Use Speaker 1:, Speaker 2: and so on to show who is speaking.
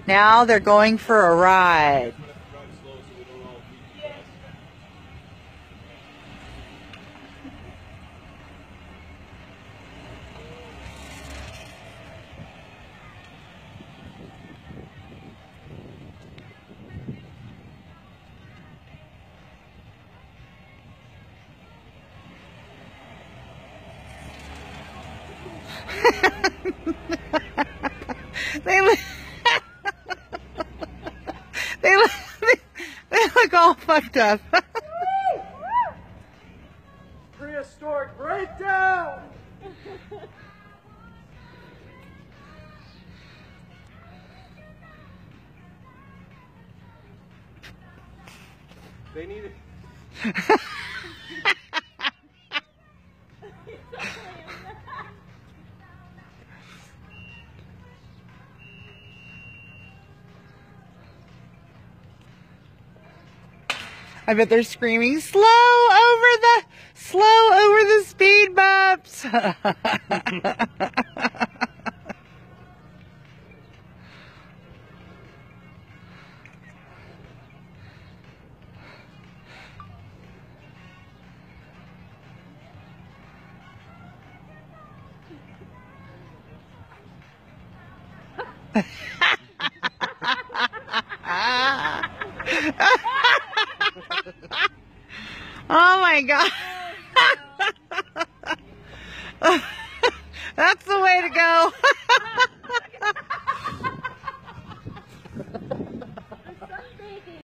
Speaker 1: Now they're going for a ride. They look, they look, they look all fucked up.
Speaker 2: Prehistoric breakdown! They need it.
Speaker 1: I bet they're screaming, slow over the speed bumps. Oh my God. That's the way to go.